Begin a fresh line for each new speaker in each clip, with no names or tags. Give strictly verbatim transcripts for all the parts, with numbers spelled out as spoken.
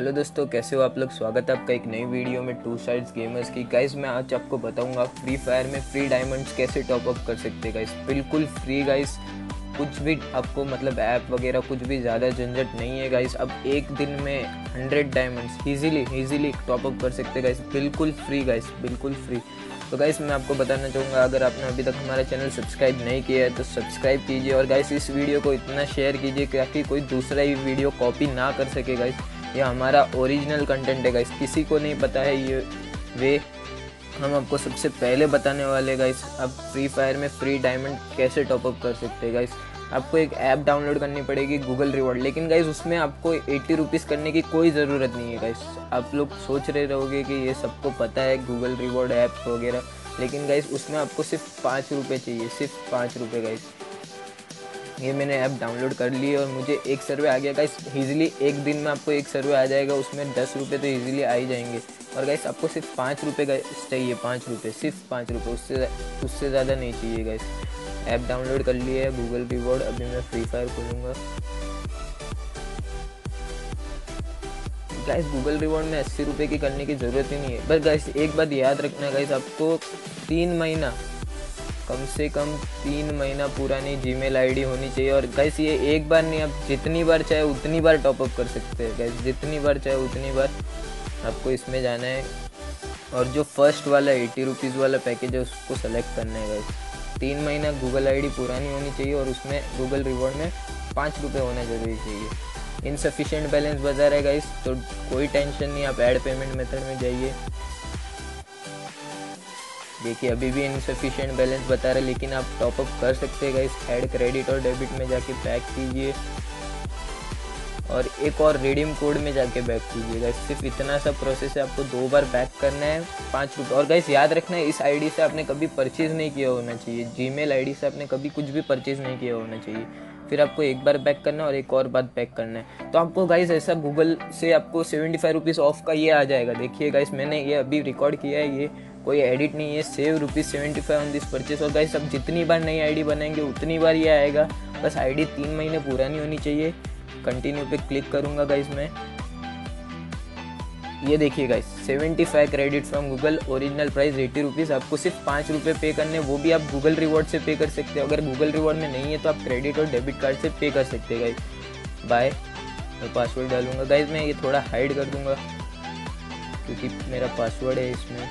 Hello दोस्तों, कैसे हो आप लोग। स्वागत है आपका एक नई वीडियो में टू साइड्स गेमर्स की। गाइस मैं आज आपको बताऊंगा फ्री फायर में फ्री डायमंड्स कैसे टॉप अप कर सकते हैं। गाइस बिल्कुल फ्री गाइस, कुछ भी आपको मतलब ऐप वगैरह कुछ भी ज़्यादा झंझट नहीं है गाइस। अब एक दिन में hundred diamonds easily easily top up कर सकते हैं गाइस, बिल्कुल फ्री गाइस, बिल्कुल फ्री। तो गाइस मैं आपको बताना चाहूँगा, अगर आपने अभी तक हमारा चैनल सब्सक्राइब नहीं किया है तो सब्सक्राइब कीजिए और गाइस इस वीडियो को इतना शेयर कीजिए ताकि कोई दूसरा ही वीडियो कॉपी ना कर सके गाइस। ये हमारा ओरिजिनल कंटेंट है गाइस, किसी को नहीं पता है ये वे हम आपको सबसे पहले बताने वाले गाइस। अब फ्री फायर में फ्री डायमंड कैसे टॉप अप कर सकते हैं गाइस। आपको एक ऐप डाउनलोड करनी पड़ेगी गूगल रिवॉर्ड, लेकिन गाइस उसमें आपको एट्टी रुपीज़ करने की कोई ज़रूरत नहीं है गाइस। आप लोग सोच रहे रहोगे कि ये सबको पता है गूगल रिवॉर्ड ऐप वगैरह, लेकिन गाइस उसमें आपको सिर्फ पाँच रुपये चाहिए, सिर्फ पाँच रुपये गाइस। ये मैंने ऐप डाउनलोड कर ली और मुझे एक सर्वे आ गया गाइस। ईजिली एक दिन में आपको एक सर्वे आ जाएगा, उसमें दस रुपये तो ईजिली आ ही जाएंगे। और गाइस आपको सिर्फ पाँच रुपये गाइस चाहिए, पाँच रुपये, सिर्फ पाँच रुपये, उससे उससे ज़्यादा नहीं चाहिए गाइस। ऐप डाउनलोड कर लिया है गूगल रिवॉर्ड। अभी मैं फ्री फायर खोलूँगा गाइस। गूगल रिवॉर्ड में अस्सी रुपये की करने की ज़रूरत ही नहीं है। बस गाइस एक बात याद रखना गाइस, आपको तीन महीना कम से कम तीन महीना पुरानी जीमेल आईडी होनी चाहिए। और गाइस ये एक बार नहीं, आप जितनी बार चाहे उतनी बार टॉप अप कर सकते हैं गाइस, जितनी बार चाहे उतनी बार आपको इसमें जाना है। और जो फर्स्ट वाला एटी रुपीज़ वाला पैकेज है उसको सेलेक्ट करना है गाइस। तीन महीना गूगल आईडी पुरानी होनी चाहिए और उसमें गूगल रिवॉर्ड में पाँच रुपये होना जरूरी चाहिए। इनसफिशिएंट बैलेंस बता रहा है गाइस, तो कोई टेंशन नहीं, आप ऐड पेमेंट मेथड में जाइए। देखिए अभी भी इनसफिशिएंट बैलेंस बता रहा है, लेकिन आप टॉप अप कर सकते हैं गाइस। ऐड क्रेडिट और डेबिट में जाके बैक कीजिए और एक और रिडीम कोड में जाके बैक कीजिए गाइस। सिर्फ इतना सा प्रोसेस है, आपको दो बार बैक करना है, पाँच रुपये। और गाइस याद रखना है, इस आईडी से आपने कभी परचेज़ नहीं किया होना चाहिए, जीमेल आईडी से आपने कभी कुछ भी परचेज़ नहीं किया होना चाहिए। फिर आपको एक बार बैक करना है और एक और बार बैक करना है। तो आपको गाइस ऐसा गूगल से आपको सेवेंटी फाइव रुपीज़ ऑफ का ये आ जाएगा। देखिए गाइस मैंने ये अभी रिकॉर्ड किया है, ये कोई एडिट नहीं है। Save rupees seventy five on this purchase. और गाइस अब जितनी बार नई आईडी बनाएंगे उतनी बार ये आएगा। बस आईडी तीन महीने पुरानी होनी चाहिए। कंटिन्यू पे क्लिक करूँगा गाइस मैं। ये देखिए guys, seventy five credit from Google, original price eighty rupees. आपको सिर्फ पाँच रुपये पे करने, वो भी आप गूगल रिवॉर्ड से पे कर सकते हो। अगर गूगल रिवॉर्ड में नहीं है तो आप क्रेडिट और डेबिट कार्ड से पे कर सकते हैं गाइस। बाय, मैं पासवर्ड डालूंगा गाइस। मैं ये थोड़ा हाइड कर दूंगा क्योंकि मेरा पासवर्ड है इसमें।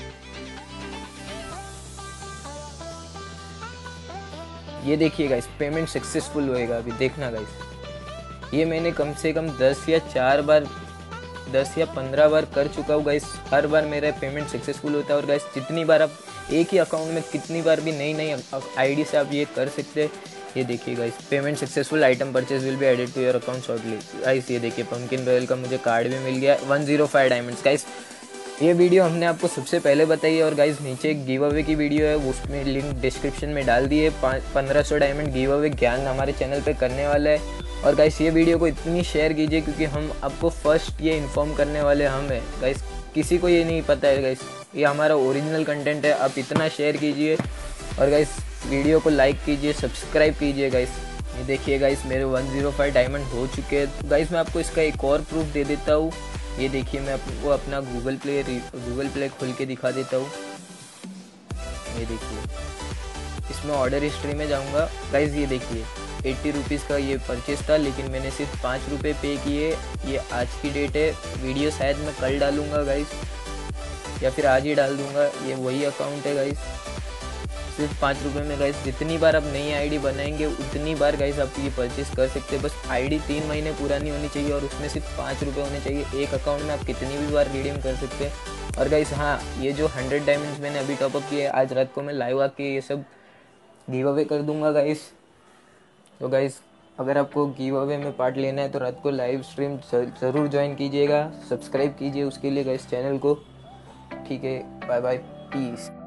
ये देखिए गाइस, पेमेंट सक्सेसफुल होएगा अभी, देखना गाइस। ये मैंने कम से कम दस या चार बार दस या पंद्रह बार कर चुका हूँ गाइस। हर बार मेरा पेमेंट सक्सेसफुल होता है। और गाइस जितनी बार आप एक ही अकाउंट में कितनी बार भी नई नई आईडी से आप ये कर सकते हैं। ये देखिए guys, payment successful, item purchase will be added to your account shortly. Guys ये देखिए, पंकिन रॉयल का मुझे कार्ड भी मिल गया, one zero five diamonds. Guys ये वीडियो हमने आपको सबसे पहले बताई है। और गाइस नीचे एक गिव अवे की वीडियो है, उसमें लिंक डिस्क्रिप्शन में डाल दिए। पंद्रह सौ डायमंड गिव अवे ज्ञान हमारे चैनल पे करने वाला है। और गाइस ये वीडियो को इतनी शेयर कीजिए क्योंकि हम आपको फर्स्ट ये इन्फॉर्म करने वाले हम हैं गाइस, किसी को ये नहीं पता है गाइस, ये हमारा ओरिजिनल कंटेंट है। आप इतना शेयर कीजिए और गाइस वीडियो को लाइक कीजिए, सब्सक्राइब कीजिए गाइस। ये देखिए गाइस, मेरे वन जीरो फाइव डायमंड हो चुके हैं। गाइस मैं आपको इसका एक और प्रूफ दे देता हूँ। ये देखिए, मैं आपको अपना गूगल प्ले गूगल प्ले खोल के दिखा देता हूँ। ये देखिए, इसमें ऑर्डर हिस्ट्री में जाऊँगा गाइस। ये देखिए एट्टी रुपीज़ का ये परचेस था, लेकिन मैंने सिर्फ पाँच रुपये पे किए। ये आज की डेट है, वीडियो शायद मैं कल डालूँगा गाइस, या फिर आज ही डाल दूँगा। ये वही अकाउंट है गाइस, सिर्फ पाँच रुपये में गाइस। जितनी बार आप नई आईडी बनाएंगे उतनी बार गाइस आप ये परचेस कर सकते हैं। बस आईडी तीन महीने पुरानी होनी चाहिए और उसमें सिर्फ पाँच रुपये होने चाहिए। एक अकाउंट में आप कितनी भी बार रिडीम कर सकते हैं। और गाइस हाँ, ये जो हंड्रेड डायमंड्स मैंने अभी टॉपअप किए, आज रात को मैं लाइव आके ये सब गिव अवे कर दूंगा गाइस। तो गाइस अगर आपको गिव अवे में पार्ट लेना है तो रात को लाइव स्ट्रीम ज़रूर ज्वाइन कीजिएगा, सब्सक्राइब कीजिए उसके लिए गाइस चैनल को। ठीक है, बाय बाय, पीस।